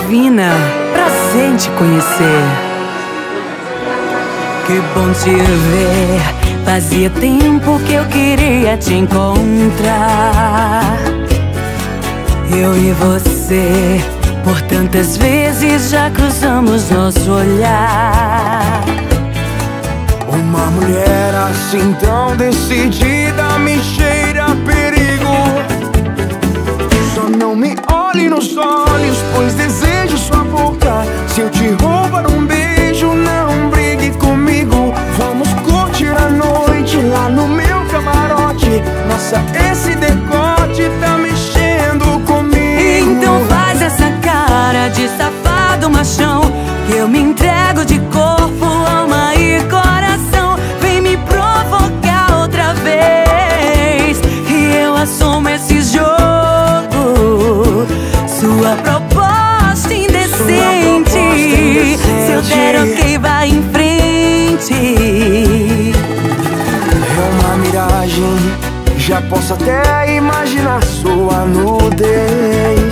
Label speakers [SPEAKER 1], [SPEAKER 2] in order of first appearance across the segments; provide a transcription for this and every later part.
[SPEAKER 1] divina, prazer em te conhecer. Que bom te ver, fazia tempo que eu queria te encontrar. Eu e você, por tantas vezes já cruzamos nosso olhar.
[SPEAKER 2] Uma mulher assim tão decidida me cheira a perigo. Só não me olhe nos olhos, pois desejo sua boca. Se eu te roubar um beijo, não brigue comigo. Vamos curtir a noite lá no meu camarote. Nossa, esse decote tá mexendo comigo.
[SPEAKER 1] Então faz essa cara de safado machão, que eu me entrego de corpo, alma e coração. Vem me provocar outra vez e eu assumo esse jogo. Sua proposta indecente, se eu der ok, vai em frente.
[SPEAKER 2] É uma miragem, já posso até imaginar sua nudez.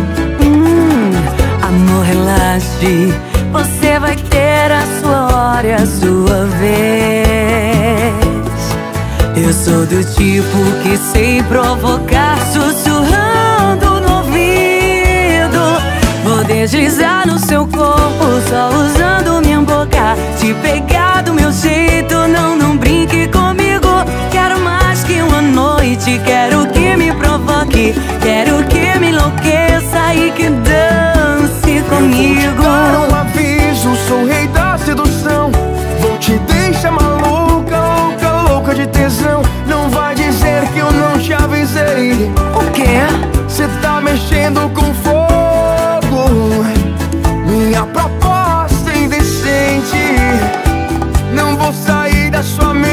[SPEAKER 1] Amor, relaxe, você vai ter a sua hora e a sua vez. Eu sou do tipo que sei provocar, sussurrando no ouvido. Vou deslizar no seu corpo, só usando minha boca. Te pegar do meu jeito, não brinque comigo. Quero mais que uma noite, quero que me provoque. Quero que me enlouqueça e que dance comigo.
[SPEAKER 2] Vou te dar um aviso, sou o rei da sedução. Vou te deixar maluca, louca, louca de tesão. Não vai dizer que eu não te avisei.
[SPEAKER 1] O quê?
[SPEAKER 2] Cê tá mexendo com fogo. Minha proposta é indecente. Não vou sair da sua mente.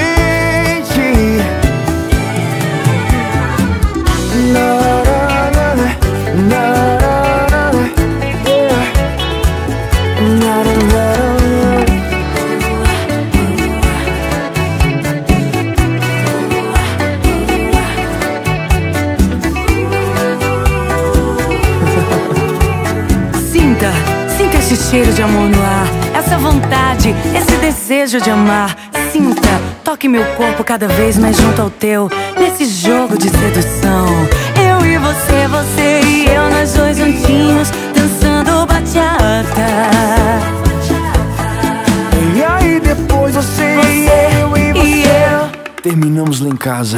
[SPEAKER 1] Sinta esse cheiro de amor no ar, essa vontade, esse desejo de amar. Sinta, toque meu corpo cada vez mais junto ao teu, nesse jogo de sedução. Eu e você, você e eu, nós dois juntinhos, dançando bachata.
[SPEAKER 2] E aí depois você e eu terminamos lá em casa.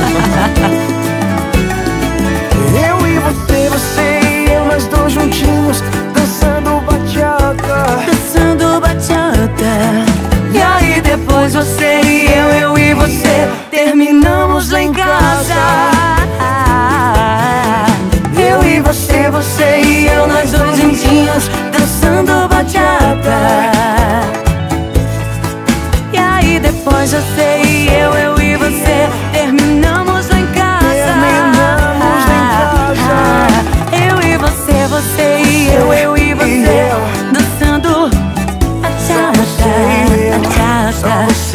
[SPEAKER 2] Eu e você, você e eu, nós dois juntinhos, dançando bachata.
[SPEAKER 1] Dançando bachata. E aí depois você e eu e você, terminamos lá em casa. Eu e você, você e eu, nós dois juntinhos, dançando bachata. E aí depois você e eu e você, terminamos lá em casa.
[SPEAKER 2] Terminamos lá em casa.
[SPEAKER 1] Eu e você, você e eu e você, dançando bachata, bachata.